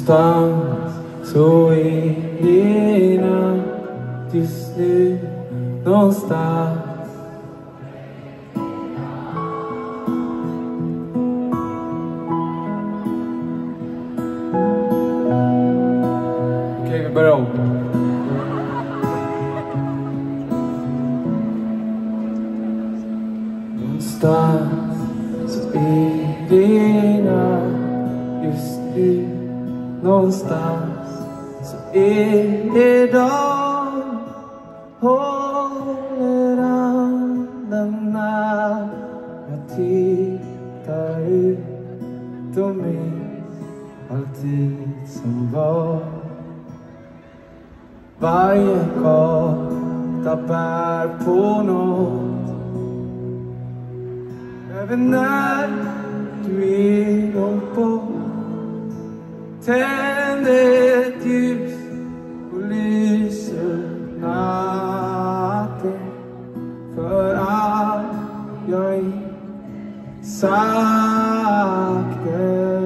Någonstans så är det natt just nu. Någonstans. Okej, vi börjar om. Någonstans så är det natt just nu. Någonstans så är det dag. Håller andan när jag tittar ut och minns alltid som var. Varje karta bär på något. Även när du är långt bort. Tänd ett ljus och lyser natten. För allt jag saknar.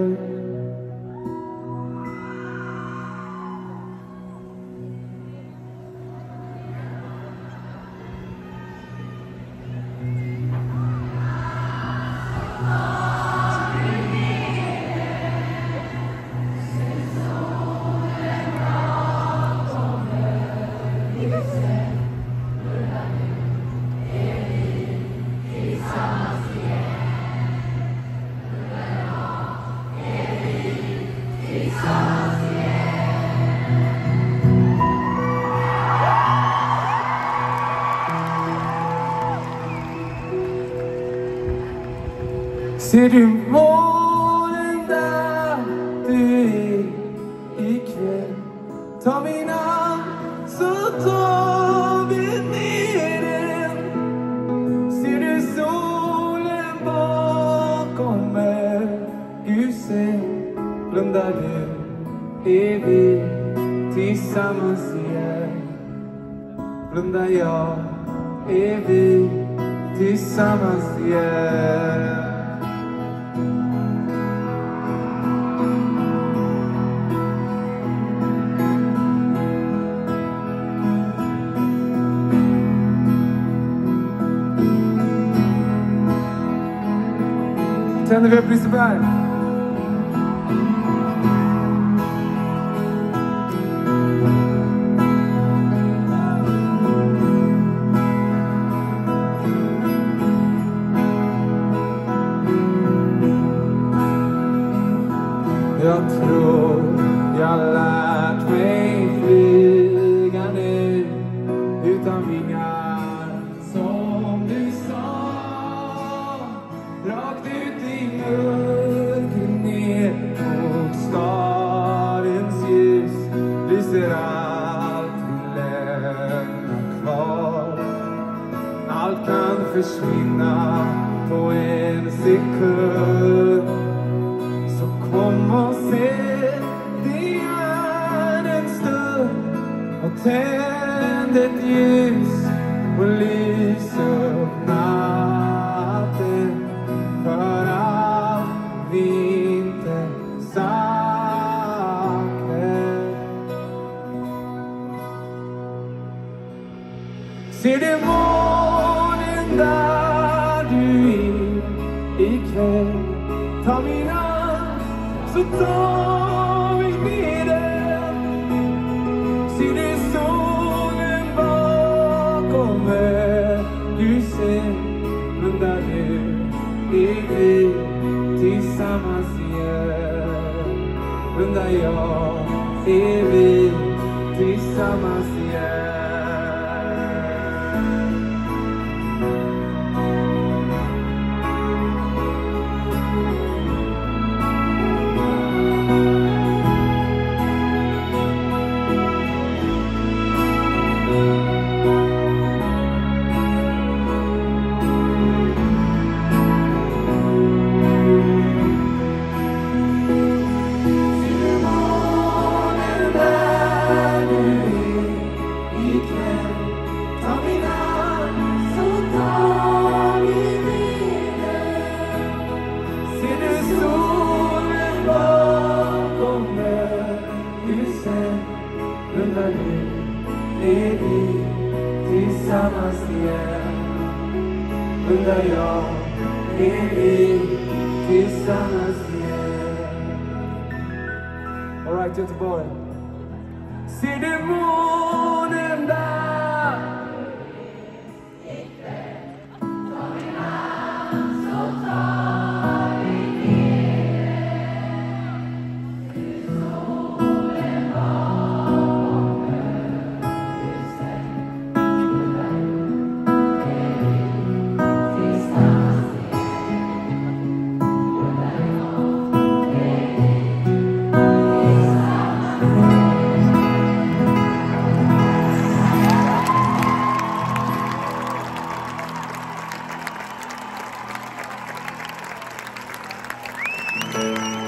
Ser du månen där du är ikväll? Ta min hand så tar vi ner den. Ser du solen bakom ljuset? Blundar du, är vi tillsammans igen? Blundar jag, är vi tillsammans igen? Tänder vi upp Liseberg. Jag tror jag lärt mig flyga nu utan vingar som du sa. Rakt ut i mörker ner mot stadens ljus lyser allt vi lämnar kvar. Allt kan försvinna på en sekund. Så kom och se, det är en stund. Och tänd ett ljus och lys upp natten. För allt vi inte saknar. Ser du månen där du är ikväll? Ta min hand så tar vi ner den. Ser du solen bakom ljuset? Blundar du, är vi tillsammans igen? Blundar jag, är vi tillsammans igen? undrar nu är vi tillsammans igen. Undrar jag, är vi tillsammans igen. All right, Göteborg. Ser du mot